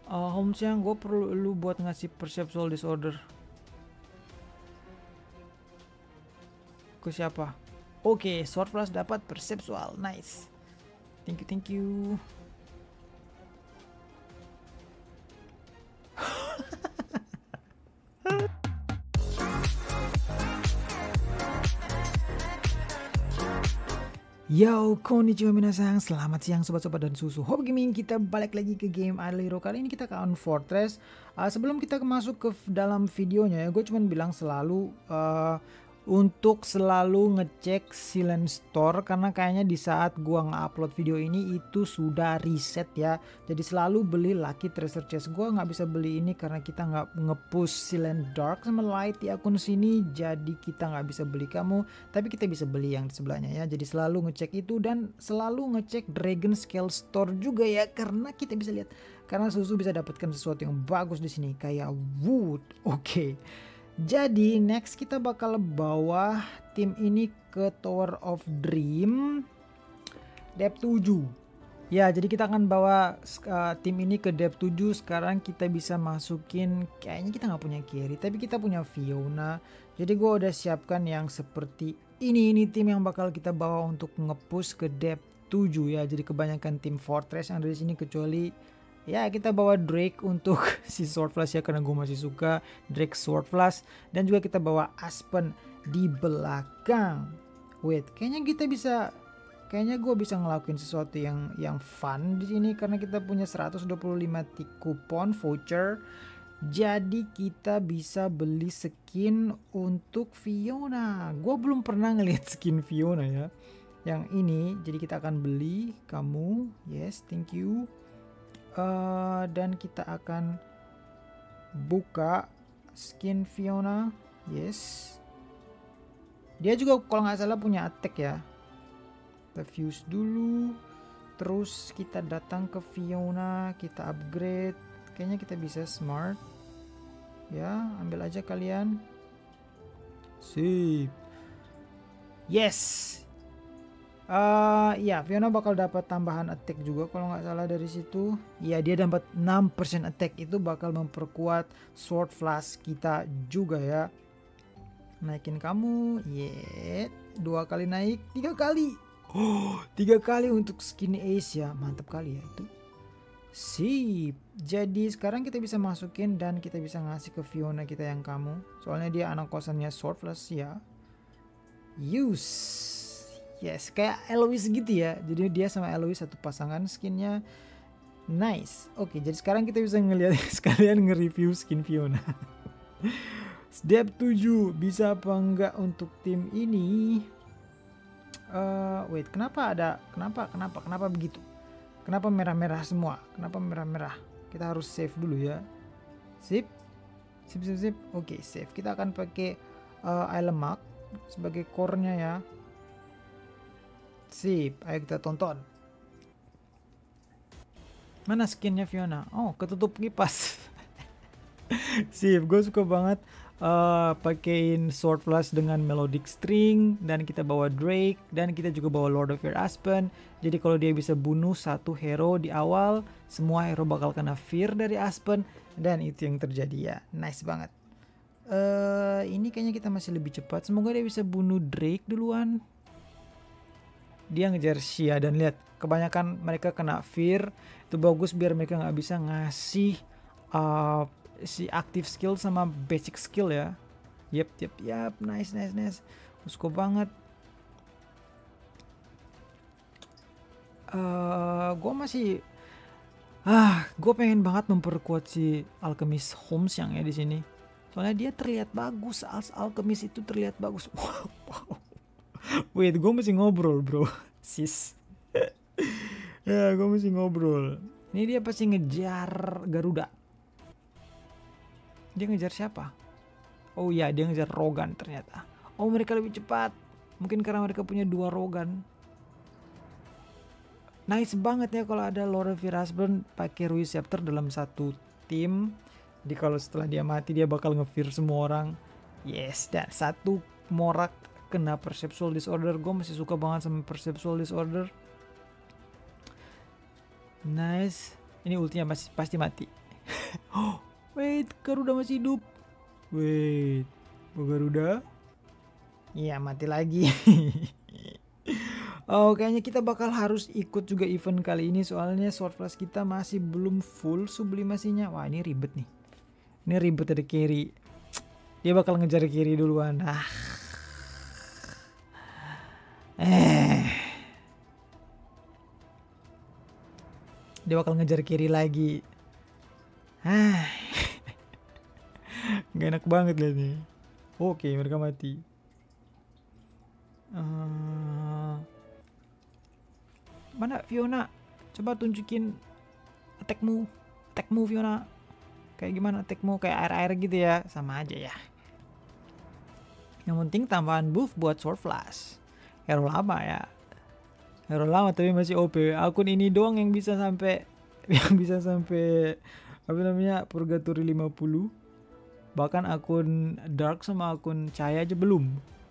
Holmes yang gue perlu lu buat ngasih perceptual disorder ke siapa? Oke, Sword Flash dapat perceptual, nice. Thank you, thank you. Yo, konnichiwa minasang, selamat siang sobat-sobat dan susu Hobi Gaming. Kita balik lagi ke game Idle Hero. Kali ini kita ke Iron Fortress. Sebelum kita masuk ke dalam videonya ya, gue cuma bilang selalu untuk selalu ngecek silent store, karena kayaknya di saat gua nge-upload video ini itu sudah reset ya. Jadi selalu beli Lucky Treasure Chest. Gua nggak bisa beli ini karena kita nggak nge-push silent dark sama light di akun sini, jadi kita nggak bisa beli kamu, tapi kita bisa beli yang di sebelahnya ya. Jadi selalu ngecek itu dan selalu ngecek Dragon Scale Store juga ya, karena kita bisa lihat, karena susu bisa dapatkan sesuatu yang bagus di sini kayak wood. Oke. Jadi next kita bakal bawa tim ini ke Tower of Dream depth 7. Ya, jadi kita akan bawa tim ini ke depth 7. Sekarang kita bisa masukin, kayaknya kita nggak punya carry, tapi kita punya Fiona. Jadi gue udah siapkan yang seperti ini tim yang bakal kita bawa untuk nge-push ke depth 7 ya. Jadi kebanyakan tim Fortress yang ada di sini, kecuali ya kita bawa Drake untuk si Sword Flash ya, karena gue masih suka Drake Sword Flash. Dan juga kita bawa Aspen di belakang. Wait, kayaknya gue bisa ngelakuin sesuatu yang fun di sini, karena kita punya 125 kupon voucher. Jadi kita bisa beli skin untuk Fiona. Gue belum pernah ngeliat skin Fiona ya, yang ini. Jadi kita akan beli kamu. Yes, thank you. Dan kita akan buka skin Fiona. Yes, dia juga kalau nggak salah punya attack ya. Kita fuse dulu, terus kita datang ke Fiona, kita upgrade. Kayaknya kita bisa smart ya, ambil aja kalian. Sip. Yes. Ya, Fiona bakal dapat tambahan attack juga kalau nggak salah dari situ. Ya, dia dapat 6% attack, itu bakal memperkuat Sword Flash kita juga ya. Naikin kamu, yeah. 2 kali naik, 3 kali. 3 kali untuk skin Ace ya, mantap kali ya itu. Sip. Jadi sekarang kita bisa masukin dan kita bisa ngasih ke Fiona kita yang kamu. Soalnya dia anak kosannya Sword Flash ya. Use. Yes, kayak Eloise gitu ya. Jadi dia sama Eloise satu pasangan skinnya. Nice. Oke, jadi sekarang kita bisa ngeliat sekalian nge-review skin Fiona. Step 7 bisa apa enggak untuk tim ini? Wait, kenapa begitu? Kenapa merah-merah semua? Kenapa merah-merah? Kita harus save dulu ya. Sip. Oke, save. Kita akan pakai Ilemark sebagai core-nya ya. Sip, ayo kita tonton. Mana skinnya Fiona? Oh, ketutup kipas. Sip, gue suka banget pakein Sword Flash dengan Melodic String. Dan kita bawa Drake, dan kita juga bawa Lord of Fear Aspen. Jadi kalau dia bisa bunuh satu hero di awal, semua hero bakal kena fear dari Aspen. Dan itu yang terjadi ya, nice banget. Ini kayaknya kita masih lebih cepat. Semoga dia bisa bunuh Drake duluan. Dia ngejar Xia, dan lihat kebanyakan mereka kena fear. Itu bagus biar mereka nggak bisa ngasih si active skill sama basic skill ya. Yep, nice. Suka banget. Gue pengen banget memperkuat si Alchemist Holmes yang ya di sini. Soalnya dia terlihat bagus, Alchemist itu terlihat bagus. Wow. Wait, gue mesti ngobrol bro. Sis. Ya, gue mesti ngobrol. Ini dia pasti ngejar Garuda. Dia ngejar siapa? Oh ya, dia ngejar Rogan ternyata. Oh, mereka lebih cepat. Mungkin karena mereka punya 2 Rogan. Nice banget ya kalau ada Lord of Fear Aspen pakai Ruin Scepter dalam satu tim. Jadi kalau setelah dia mati dia bakal nge-fear semua orang. Yes, dan satu Morak kena Perceptual Disorder. Gue masih suka banget sama Perceptual Disorder. Nice. Ini ultinya pasti mati. Oh, wait, Garuda masih hidup. Wait, oh Garuda? Iya, mati lagi. Oh, kayaknya kita bakal harus ikut juga event kali ini soalnya sword flash kita masih belum full sublimasinya. Wah, ini ribet nih. Ini ribet, ada carry. Dia bakal ngejar carry duluan. Dia bakal ngejar carry lagi. Gak enak banget liatnya. Oke, mereka mati. Mana Fiona? Coba tunjukin attackmu Fiona. Kayak gimana attackmu? Kayak air-air gitu ya. Sama aja ya. Yang penting tambahan buff buat sword flash. Hero lama ya. Hero lama tapi masih OP. Akun ini doang yang bisa sampai apa namanya, Purgatory 50. Bahkan akun Dark sama akun Cahaya aja belum.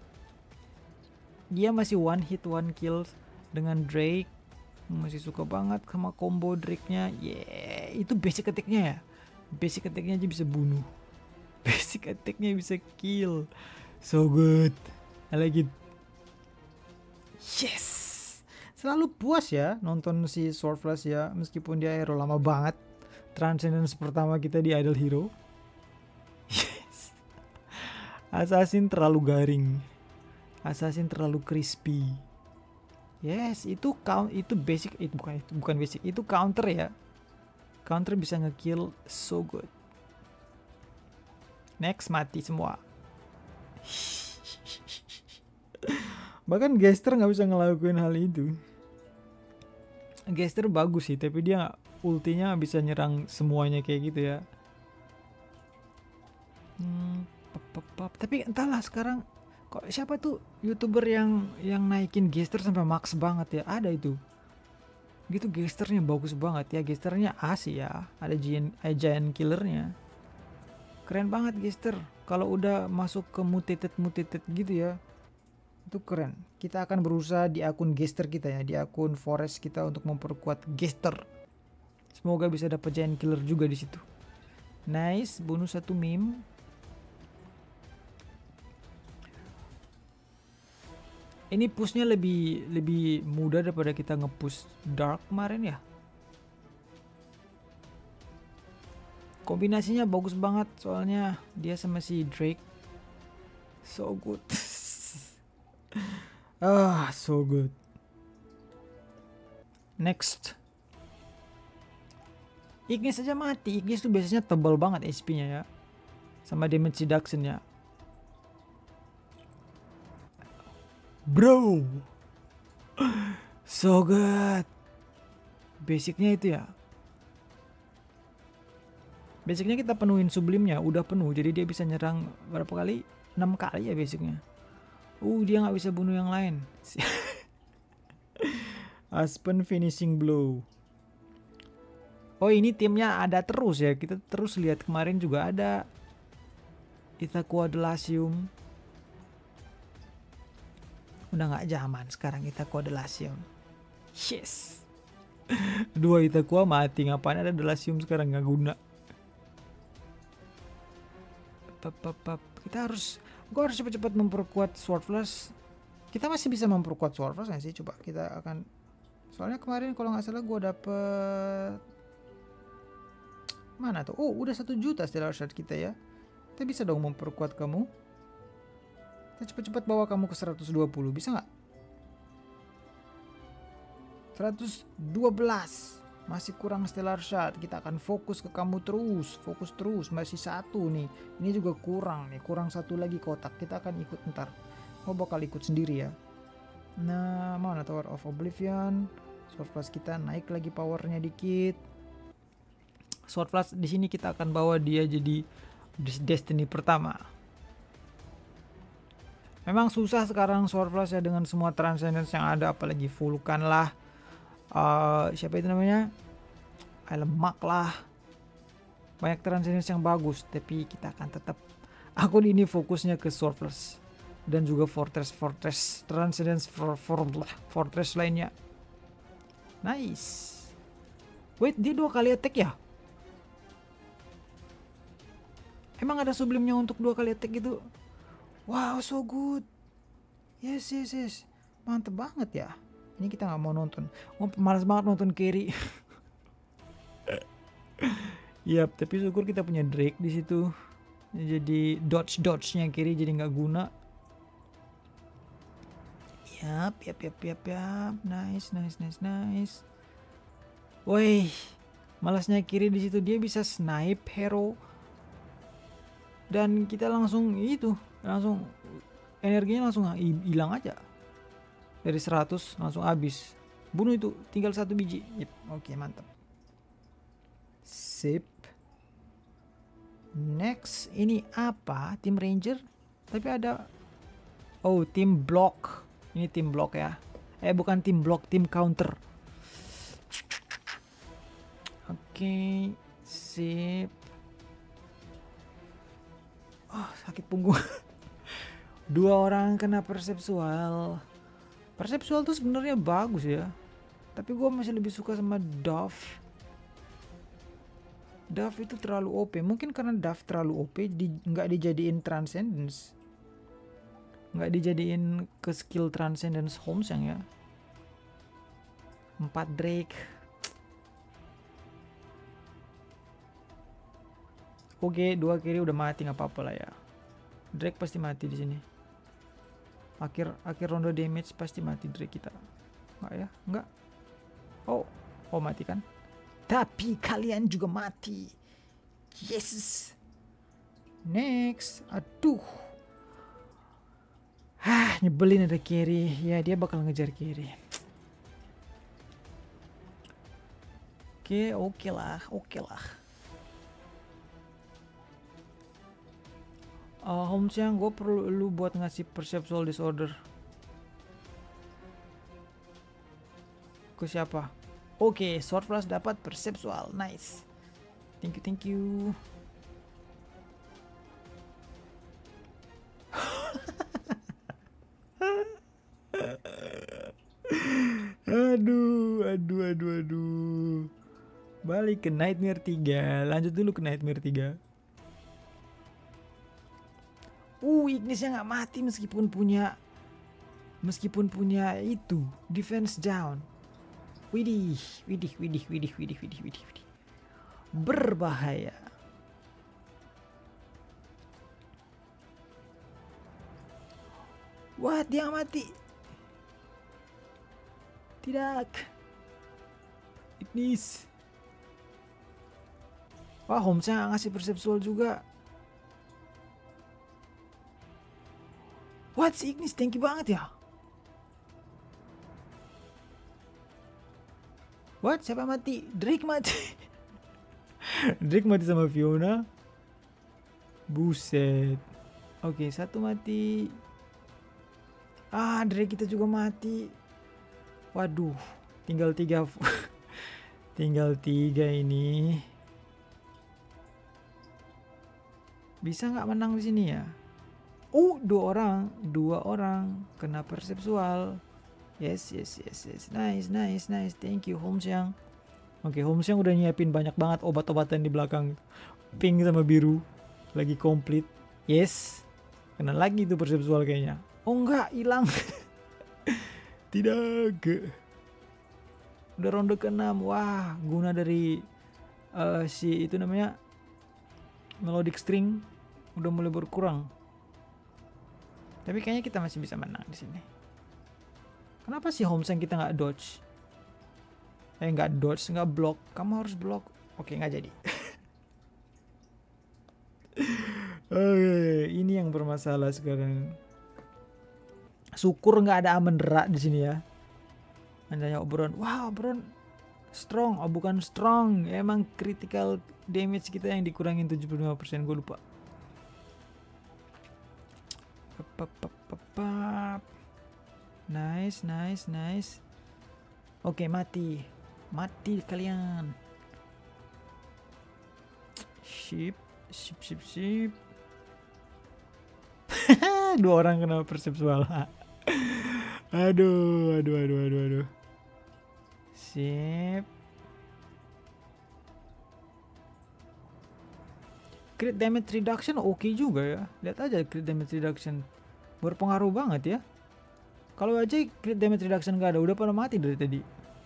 Dia masih one hit one kill dengan Drake. Masih suka banget sama combo Drake-nya. Itu basic attack-nya ya. Basic attack-nya aja bisa bunuh. Basic attack-nya bisa kill. So good. I like it. Yes. Selalu puas ya nonton si Sword Flash ya. Meskipun dia hero lama banget. Transcendence pertama kita di Idol Hero. Yes. Assassin terlalu garing. Assassin terlalu crispy. Yes, itu basic, itu bukan basic, itu counter ya. Counter bisa ngekill so good. Next, mati semua. Bahkan Gester nggak bisa ngelakuin hal itu. Gester bagus sih, tapi dia ultinya bisa nyerang semuanya kayak gitu ya. Tapi entahlah sekarang. Kok siapa tuh YouTuber yang naikin Gester sampai max banget ya? Ada itu. Gitu Gesternya bagus banget ya. Gesternya A sih ya. Ada Giant Killernya. Keren banget Gester. Kalau udah masuk ke mutated gitu ya. Itu keren. Kita akan berusaha di akun Gester kita ya. Di akun Forest kita untuk memperkuat Gester. Semoga bisa dapat Giant Killer juga di situ. Nice, bonus 1 meme. Ini pushnya lebih mudah daripada kita nge-push Dark kemarin ya. Kombinasinya bagus banget soalnya dia sama si Drake. So good. So good. Next. Ignis aja mati. Ignis tuh biasanya tebal banget HP-nya ya. Sama damage reduction-nya. Bro, so good. Basicnya itu ya. Basicnya kita penuhin sublimnya, udah penuh, jadi dia bisa nyerang berapa kali? 6 kali ya basicnya. Dia nggak bisa bunuh yang lain. Aspen finishing blow. Oh, ini timnya ada terus ya. Kita terus lihat kemarin juga ada Ithaqua Delasium. Udah nggak zaman sekarang Ithaqua Delasium. Yes. 2 Ithaqua mati, ngapain ada Delasium sekarang, nggak guna. Gua harus cepat-cepat memperkuat Sword Flash. Kita masih bisa memperkuat Sword Flash nggak sih? Coba kita akan. Soalnya kemarin kalau nggak salah gua dapet mana tuh? Udah 1 juta Stellar Shard kita ya. Kita bisa dong memperkuat kamu. Kita cepat-cepat bawa kamu ke 120, bisa nggak? 112, masih kurang Stellar Shard. Kita akan fokus ke kamu terus, fokus terus. Masih 1 nih, ini juga kurang nih, kurang 1 lagi kotak. Kita akan ikut ntar, bakal ikut sendiri ya. Nah, mana Tower of Oblivion? Sword Flash kita naik lagi powernya dikit. Sword Flash di sini kita akan bawa dia jadi Destiny pertama. Memang susah sekarang Sword Flash ya dengan semua Transcendence yang ada, apalagi Vulcan lah. Siapa itu namanya? Lemak lah. Banyak Transcendence yang bagus, tapi kita akan tetap akun ini fokusnya ke Sword Flash dan juga Fortress Transcendence Fortress lainnya. Nice. Wait, dia 2 kali attack ya? Emang ada sublimnya untuk 2 kali attack gitu? Wow, so good. Yes. Mantep banget ya. Ini kita nggak mau nonton. Oh, malas banget nonton carry. Yap, tapi syukur kita punya Drake di situ. Jadi dodge-nya carry jadi nggak guna. Yap. Nice. Woi, malasnya kiri di situ, dia bisa snipe hero dan kita langsung energinya langsung hilang aja. Dari 100 langsung habis. Bunuh itu, tinggal 1 biji. Yep. Oke, mantap. Sip. Next, ini apa? Tim Ranger? Tapi ada tim block. Ini tim block ya. Bukan tim block, tim counter. Oke, sip. Oh, sakit punggung. 2 orang kena persepsual. Persepsual tuh sebenarnya bagus ya. Tapi gue masih lebih suka sama Dove. Dove itu terlalu OP. Mungkin karena Dove terlalu OP, nggak dijadiin Transcendence. Nggak dijadiin ke skill Transcendence Holmes yang ya. 4 Drake. Oke, 2 kiri udah mati, nggak apa-apa lah ya. Drake pasti mati di sini. Akhir ronde damage pasti mati Drake kita. Nggak ya? Nggak. Oh mati kan? Tapi kalian juga mati. Yes. Next. Aduh. Nyebelin ada carry. Ya, dia bakal ngejar carry. Oke lah. Holmes yang gue perlu lu buat ngasih perceptual disorder. Ke siapa? Oke, Sword Flash dapat perceptual. Nice. Thank you. Aduh. Balik ke Nightmare 3. Lanjut dulu ke Nightmare 3. Ignisnya nggak mati meskipun punya itu defense down. Widih. Berbahaya. What, dia mati? Tidak. Ignis. Wah, Holmesnya ngasih perceptual juga. What, si Ignis tanky banget ya? What, siapa mati? Drake mati. Drake mati sama Fiona. Buset. Oke, 1 mati. Drake kita juga mati. Waduh, tinggal 3. Tinggal 3 ini. Bisa nggak menang di sini ya? 2 orang kena perceptual. Yes. Nice. Thank you Holmes yang. Oke, Holmes yang udah nyiapin banyak banget obat-obatan di belakang. Pink sama biru lagi komplit. Yes. Kena lagi tuh perceptual kayaknya. Oh enggak, hilang. Tidak. Udah ronde ke-6. Wah, guna dari si itu namanya melodic string udah mulai berkurang. Tapi kayaknya kita masih bisa menang di sini. Kenapa sih Holmes yang kita nggak dodge? Nggak dodge, nggak block. Kamu harus block. Oke, nggak jadi. Ini yang bermasalah sekarang. Syukur nggak ada Amendra di sini ya. Hanya Oberon. Wah, Oberon strong. Bukan strong. Emang critical damage kita yang dikurangin 75%. Gue lupa. Nice. Oke, mati kalian. Sip. 2 orang kena perceptual. Aduh. Sip. Crit damage reduction oke juga ya. Lihat aja crit damage reduction. Berpengaruh banget ya. Kalau aja crit damage reduction gak ada, udah pada mati dari tadi.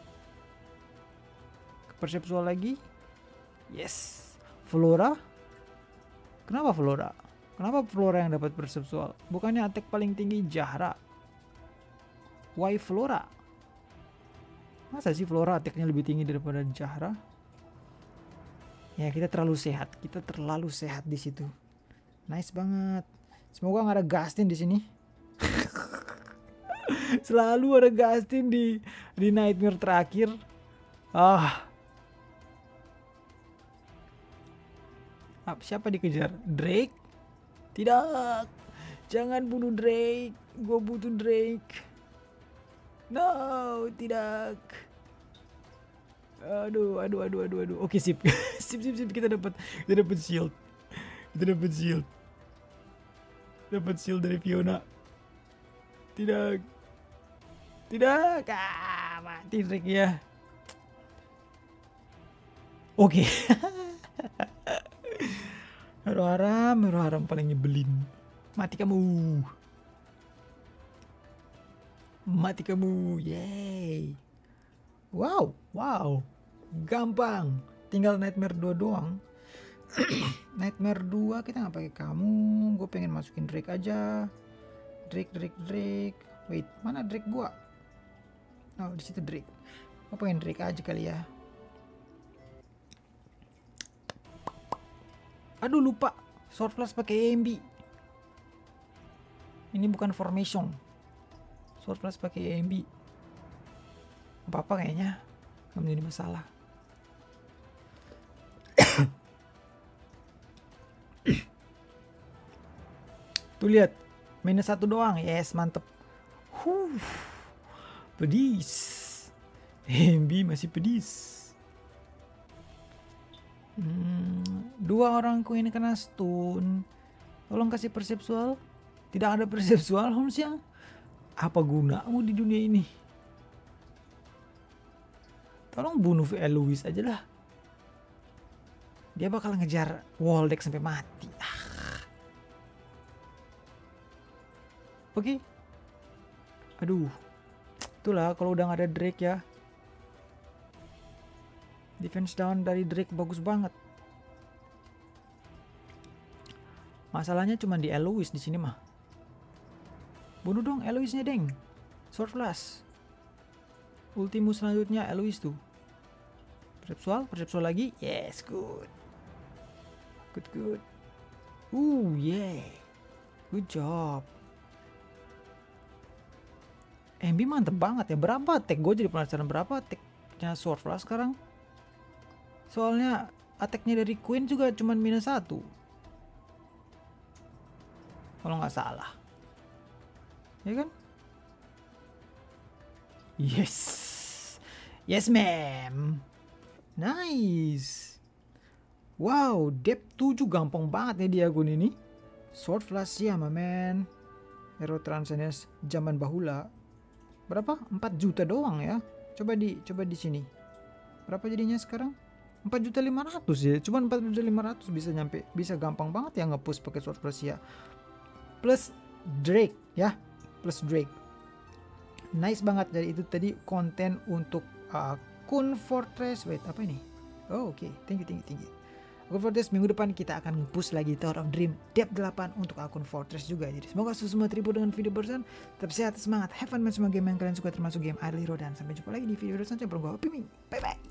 Perceptual lagi. Yes. Flora. Kenapa Flora? Kenapa Flora yang dapat perceptual? Bukannya attack paling tinggi Jahra? Why Flora? Masa sih Flora attacknya lebih tinggi daripada Jahra? Ya kita terlalu sehat. Kita terlalu sehat di situ. Nice banget. Semoga nggak ada Gastin di sini. Selalu ada Gastin di Nightmare terakhir. Siapa dikejar? Drake? Tidak. Jangan bunuh Drake. Gue butuh Drake. No, tidak. Aduh. Oke, sip. sip. Kita dapat shield. Dapat shield dari Fiona. Tidak. Mati Drake ya. Oke. Hero haram paling nyebelin. Mati kamu. Yeay. Wow. Gampang. Tinggal Nightmare 2 doang. Nightmare 2 kita nggak pakai kamu. Gue pengen masukin Drake aja. Drake. Wait, mana Drake gua? Oh, di situ Drake. Gue pengen Drake aja kali ya. Aduh lupa. Sword Flash pakai AMB. Ini bukan formation. Sword Flash pakai AMB. Apa-apa kayaknya. Gak menjadi masalah. Tuh lihat. Minus 1 doang. Yes, mantep. Pedis. AMB masih pedis. 2 orang Queen kena stun. Tolong kasih perceptual. Tidak ada perceptual Holmes ya. Apa gunamu di dunia ini? Tolong bunuh Eloise aja lah. Dia bakal ngejar Waldeck sampai mati. Oke. Aduh. Itulah kalau udah gak ada Drake ya. Defense down dari Drake bagus banget. Masalahnya cuma di Eloise di sini mah. Bunuh dong Eloise-nya, deng. Sword Flash. Ultimu selanjutnya Eloise tuh. Perceptual lagi. Yes, good. Yeah. Good job. MB mantep banget ya. Berapa attack? Gue jadi penasaran berapa attack-nya Sword Flash sekarang. Soalnya attack-nya dari Queen juga cuma minus 1. Kalau nggak salah. Ya kan? Yes ma'am. Nice. Wow, depth 7 gampang banget nih di akun ini. Sword Flash ya, my man. Hero Transcendence zaman bahula. Berapa? 4 juta doang ya. Coba di sini. Berapa jadinya sekarang? 4.500.000 ya. Cuman 4.500.000 bisa gampang banget ya nge-push pakai Sword Flash ya. Plus Drake ya. Nice banget. Jadi itu tadi konten untuk akun Fortress. Wait, apa ini? Oh, oke. Thank you. Akun Fortress minggu depan kita akan nge-push lagi Tower of Dream Depth 8 untuk akun Fortress juga. Jadi semoga semua terhibur dengan video barusan. Tetap sehat, semangat, have fun main semua game yang kalian suka termasuk game Idle Hero, dan sampai jumpa lagi di video selanjutnya. Bye bye.